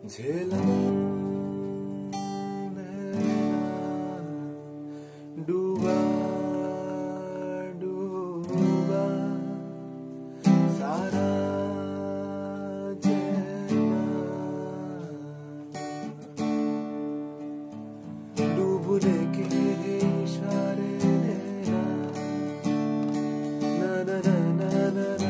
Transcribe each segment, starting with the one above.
झेलम नैना डूबा डूबा सारा चेहरा डूबने के इशारे नैना ना ना ना ना ना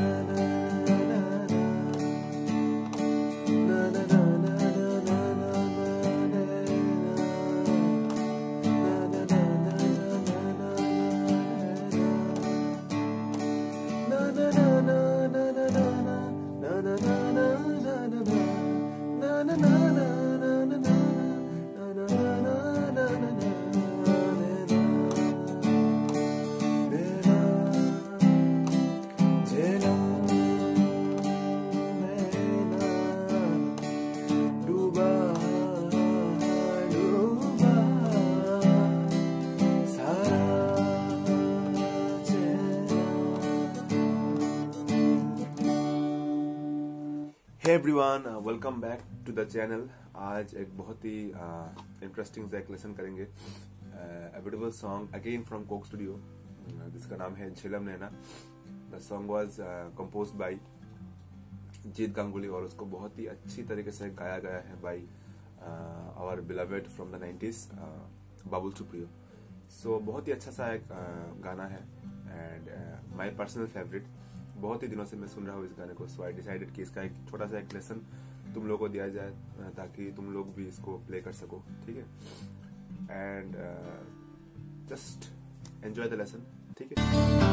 Hey everyone, welcome back to the channel. आज एक बहुत ही इंटरेस्टिंग सा एक लेसन करेंगे. A beautiful song again from Coke Studio. जिसका नाम है झेलम नैना. The song was composed by जीत गांगुली और उसको बहुत ही अच्छी तरीके से गाया गया है by our beloved from the 90s Babul Supriyo. So बहुत ही अच्छा सा एक गाना है and my personal favorite. बहुत ही दिनों से मैं सुन रहा हूँ इस गाने को, सो आई डिसाइडेड कि इसका एक छोटा सा एक लेसन तुम लोगों को दिया जाए ताकि तुम लोग भी इसको प्ले कर सको, ठीक है. And just enjoy the lesson, ठीक है.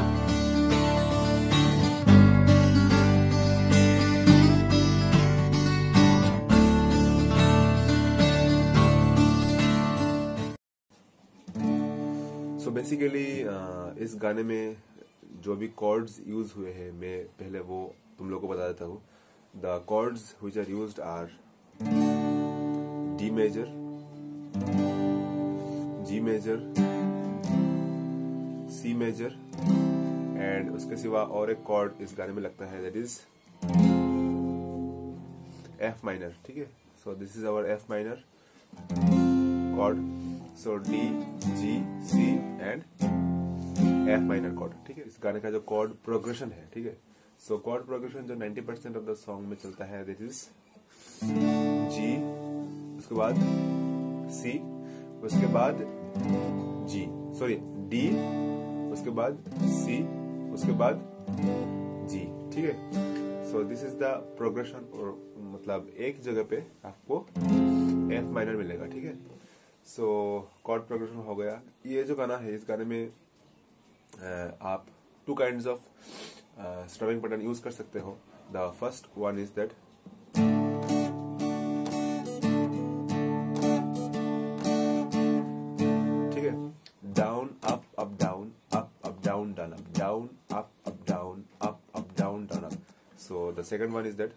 सो बेसिकली इस गाने में जो भी कॉर्ड्स यूज हुए हैं मैं पहले वो तुम लोगों को बता देता हूँ. The chords which are used are D major, G major, C major and उसके सिवा और एक कॉर्ड इस गाने में लगता है दैट इज एफ माइनर, ठीक है. So this is our F minor chord. So D, G, C and F minor chord, ठीक है. इस गाने का जो कॉर्ड प्रोग्रेशन है, ठीक है. सो कॉर्ड प्रोग्रेशन जो 90% ऑफ द सॉन्ग में चलता है दिस इज जी, उसके बाद सी, उसके बाद जी, सॉरी डी, उसके बाद सी, उसके बाद जी, ठीक है. So this is the progression. और मतलब एक जगह पे आपको एफ माइनर मिलेगा, ठीक है. सो कॉर्ड प्रोग्रेशन हो गया. ये जो गाना है इस गाने में आप two kinds of strumming pattern use कर सकते हो. The first one is that ठीक है, down up up down, up up down down up, down up up down, up up down down up. So the second one is that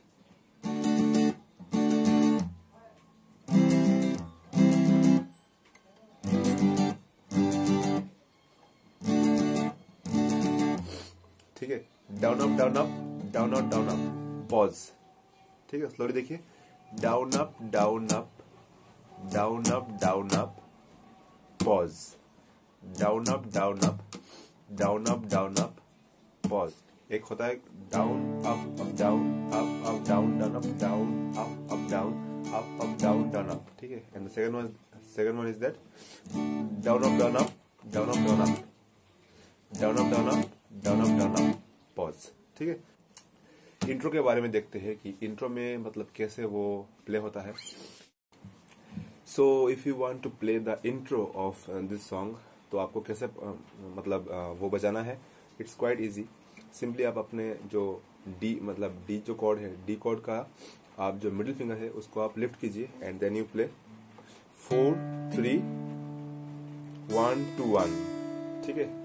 ठीक है, down up down up, down up down up, pause, ठीक है. Slowly देखिए, down up down up, down up down up, pause, down up down up, down up down up, pause. एक होता है down up up down, up down down up, down up down, up down down up, ठीक है. And the second one is that down up down up, down up down up, down up down up, down up down up, pause, ठीक है. Intro के बारे में देखते हैं कि इंट्रो में मतलब कैसे वो प्ले होता है. So if you want to play the intro of this song तो आपको कैसे मतलब वो बजाना है. It's quite easy. सिंपली आप अपने जो डी मतलब डी जो कॉर्ड है, डी कॉर्ड का आप जो मिडिल फिंगर है उसको आप लिफ्ट कीजिए एंड देन यू प्ले 4 3 1 2 1, ठीक है.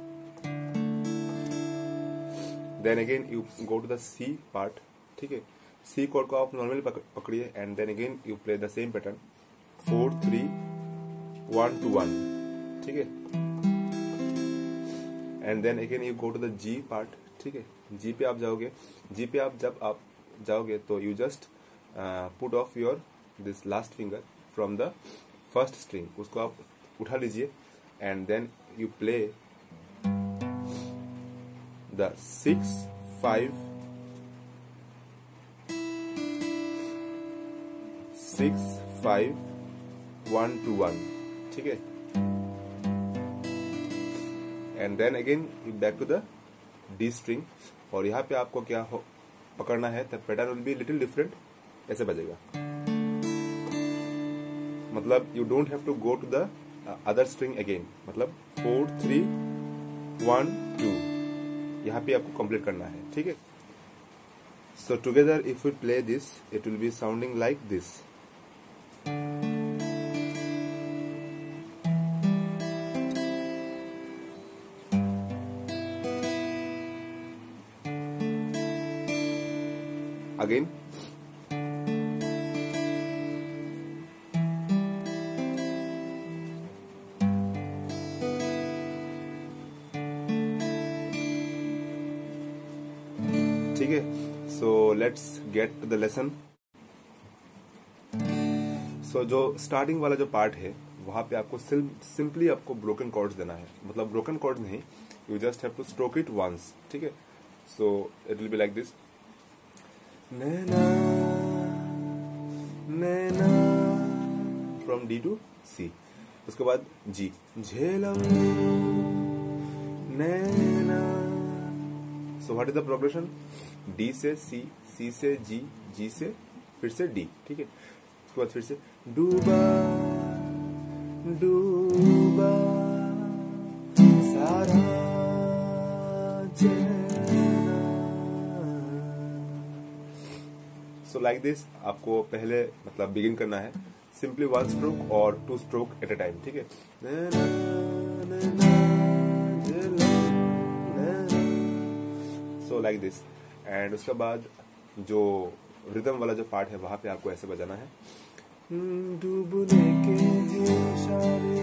Then again you go to the C part, ठीक है. सी कॉर्ड को आप नॉर्मली पकड़िए and then again you play the same pattern 4 3 1 2 1, ठीक है. And then again you go to the G part, ठीक है. जी पे आप जाओगे. जी पे आप जब आप जाओगे तो you just put off your this last finger from the first string, उसको आप उठा लीजिए and then you play the 6 5 6 5 1 2 1, ठीक है। And then again you back to the D string, और यहाँ पे आपको क्या पकड़ना है, the pattern will be little different, ऐसे बजेगा। मतलब you don't have to go to the other string again, मतलब 4 3 1 2 यहाँ पे आपको कंप्लीट करना है, ठीक है। So together if you play this it will be sounding like this. Again, ठीक है। So let's get to the lesson. So जो स्टार्टिंग वाला जो पार्ट है वहां पे आपको सिंपली आपको ब्रोकन कॉर्ड्स देना है, मतलब ब्रोकन कॉर्ड्स नहीं, you just have to stroke it once, ठीक है। So it will be like this, नैना नैना फ्रॉम डी टू सी, उसके बाद जी, झेलम नैना। So what is the progression, D से सी, सी से जी, जी से फिर से डी, ठीक है। उसके बाद फिर से डूबा डूबा सारा चेहरा। सो लाइक दिस आपको पहले मतलब बिगिन करना है, सिंपली 1 स्ट्रोक और 2 स्ट्रोक एट ए टाइम, ठीक है। सो लाइक दिस, एंड उसके बाद जो रिदम वाला जो पार्ट है वहां पे आपको ऐसे बजाना है, डूबने के इशारे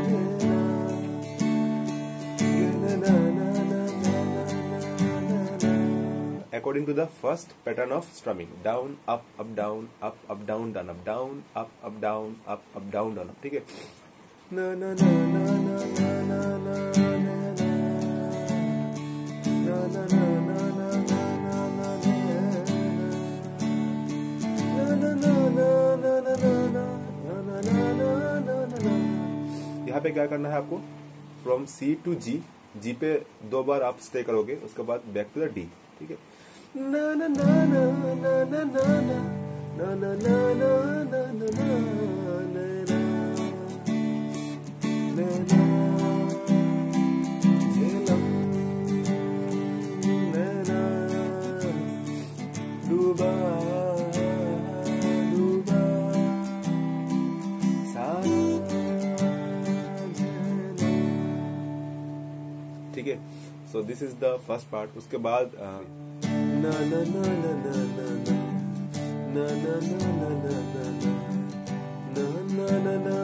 according to the first pattern of strumming, down up up down up up down down up down up up down up up down down up, ठीक है। na na na na na na na na na na na na यहाँ पे क्या करना है आपको, from C to जी, जी पे 2 बार आप स्टे करोगे, उसके बाद बैक टू द डी, ठीक है। ना ना ना ना ना ना ना ना ना ना ना ना ना ना झेलम नैना डूबा डूबा सारा, ठीक है। So this is the first part. उसके बाद ना ना ना ना ना ना ना ना ना ना ना ना ना ना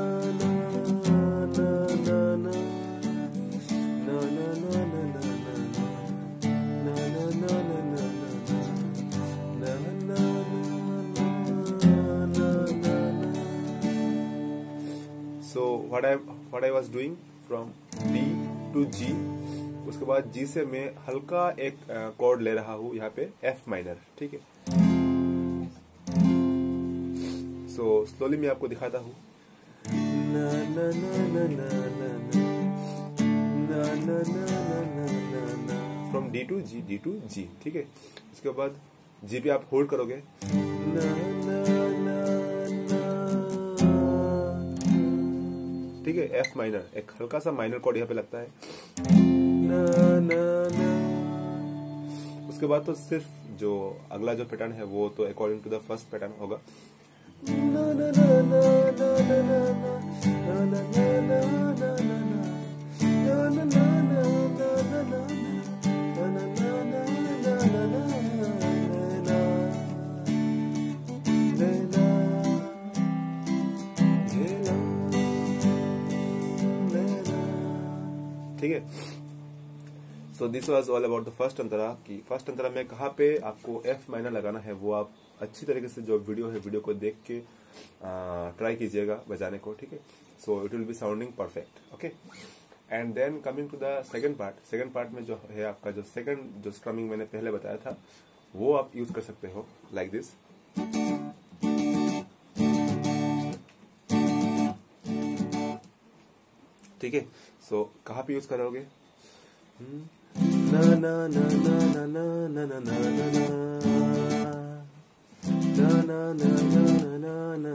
So what I was doing from D to G, उसके बाद G से मैं हल्का एक कॉर्ड ले रहा हूँ यहाँ पे F माइनर, ठीक है। सो स्लोली मैं आपको दिखाता हूँ, ना ना ना ना ना ना ना ना ना ना ना फ्रॉम D to G, ठीक है। उसके बाद G पे आप होल्ड करोगे, ना ना ना ना, ठीक है। F माइनर, एक हल्का सा माइनर कॉर्ड यहाँ पे लगता है, ना ना ना। उसके बाद तो सिर्फ जो अगला जो पैटर्न है वो तो according to the first pattern होगा, ना ना ना ना ना ना ना ना ना ना ना ना ठीक है। So this was all about the first अंतरा की फर्स्ट अंतरा में कहाँ पे आपको एफ माइनर लगाना है वो आप अच्छी तरीके से जो वीडियो है वीडियो को देख के ट्राई कीजिएगा बजाने को, ठीक है। So it will be sounding perfect, okay. And then coming to the second part में जो है आपका जो सेकंड जो स्ट्रमिंग मैंने पहले बताया था वो आप यूज कर सकते हो लाइक दिस। ठीक है, सो कहाँ पे यूज करोगे? ना ना ना ना ना ना ना ना ना ना ना ना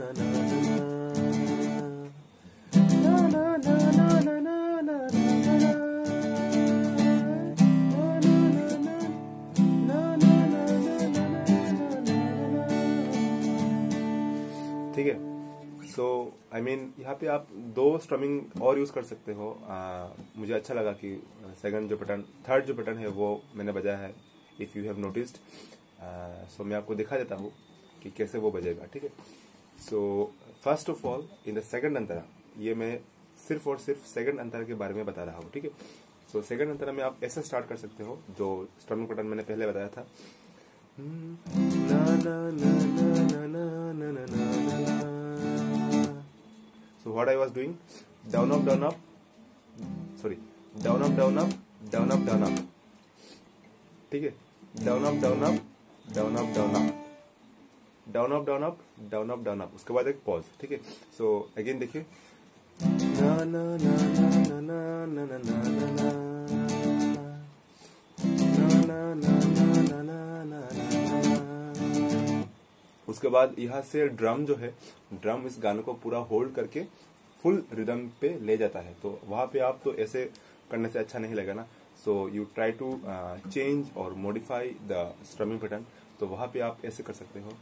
ठीक है। सो आई मीन यहाँ पे आप दो स्ट्रमिंग और यूज कर सकते हो। मुझे अच्छा लगा कि थर्ड जो पैटर्न है वो मैंने बजाया है, if you have noticed. So मैं आपको दिखा देता हूँ कि कैसे वो बजेगा, ठीक है। So first of all in the second अंतरा, ये मैं सिर्फ और सिर्फ सेकंड अंतरा के बारे में बता रहा हूँ, ठीक है। सो सेकंड अंतरा में आप ऐसे स्टार्ट कर सकते हो जो स्ट्रमिंग पैटर्न मैंने पहले बताया था। ना ना ना ना ना ना ना ना। So what I was doing, down up, down up, sorry, down up, down up, down up, down up, ठीक है, down up, down up, down up, down up, down up, down up, down up, down up, उसके बाद एक pause, ठीक है। So again देखिए, ना ना ना ना ना ना ना ना ना ना ना ना ना ना। उसके बाद यहाँ से ड्रम जो है, ड्रम इस गाने को पूरा होल्ड करके फुल रिदम पे ले जाता है। तो वहां पे आप तो ऐसे करने से अच्छा नहीं लगेगा ना। So you try to change और मॉडिफाई द स्ट्रमिंग पैटर्न। तो वहां पे आप ऐसे कर सकते हो,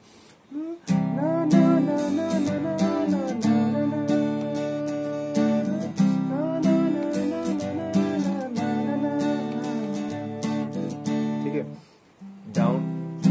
ठीक है। डाउन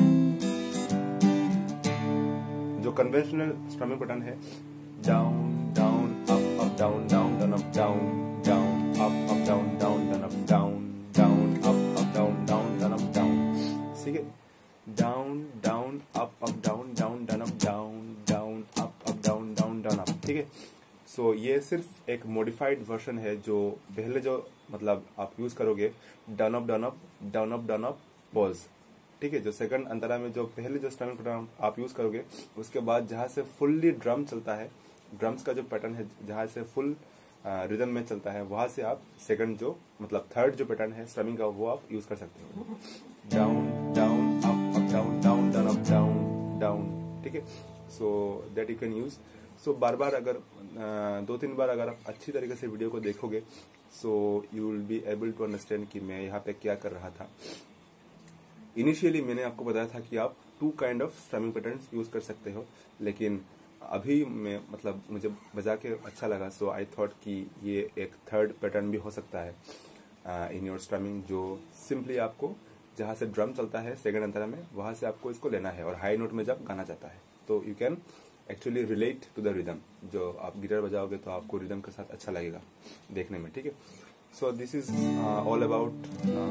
जो कन्वेंशनल स्ट्रमिंग पैटर्न है, down down up up down down down up down down up down down down up down down up down down down up down, ठीक है। Down down up down down down up down down up down down down up, ठीक है। सो ये सिर्फ एक modified version है जो पहले जो मतलब आप यूज करोगे down up down up down up down up pause, ठीक है। जो सेकंड अंतरा में जो पहले जो स्ट्रमिंग पैटर्न आप यूज करोगे, उसके बाद जहां से फुल्ली ड्रम चलता है, ड्रम्स का जो पैटर्न है जहां से फुल रिदम में चलता है, वहां से आप सेकंड जो मतलब थर्ड जो पैटर्न है स्ट्रमिंग का वो आप यूज कर सकते हो। Down down up down down down up down down, ठीक है। So that you can use. So बार बार अगर 2-3 बार अगर आप अच्छी तरीके से वीडियो को देखोगे, so you will be able to understand कि मैं यहाँ पे क्या कर रहा था। इनिशियली मैंने आपको बताया था कि आप 2 kind of strumming patterns use कर सकते हो, लेकिन अभी मैं मतलब मुझे बजा के अच्छा लगा, सो आई थॉट कि ये एक थर्ड पैटर्न भी हो सकता है इन योर स्ट्रमिंग, जो सिंपली आपको जहां से ड्रम चलता है सेकंड अंतरा में, वहां से आपको इसको लेना है और हाई नोट में जब गाना चाहता है तो you can actually relate to the rhythm. जो आप गिटार बजाओगे तो आपको रिदम के साथ अच्छा लगेगा देखने में, ठीक है। So this is all about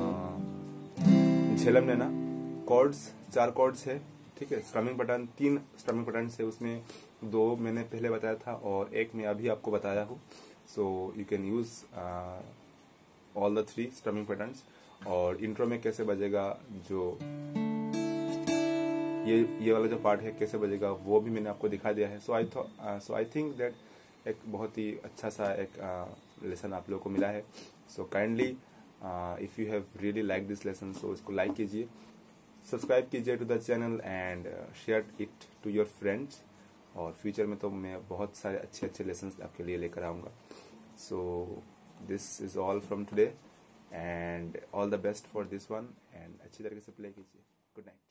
Jhelum Naina. Chords 4 chords है, ठीक है। स्ट्रमिंग पैटर्न 3 स्ट्रमिंग पैटर्न है, उसमें 2 मैंने पहले बताया था और 1 मैं अभी आपको बताया हूँ। So you can use all the 3 strumming patterns. और इंट्रो में कैसे बजेगा, जो ये वाला जो पार्ट है कैसे बजेगा, वो भी मैंने आपको दिखा दिया है। सो आई थिंक दैट एक बहुत ही अच्छा सा एक लेसन आप लोगों को मिला है। So kindly if you have really like this lesson, so इसको लाइक कीजिए, सब्सक्राइब कीजिए to the channel and share it to your friends. और फ्यूचर में तो मैं बहुत सारे अच्छे अच्छे लेसन्स आपके लिए लेकर आऊँगा। So this is all from today and all the best for this one, and अच्छी तरीके से प्ले कीजिए। Good night.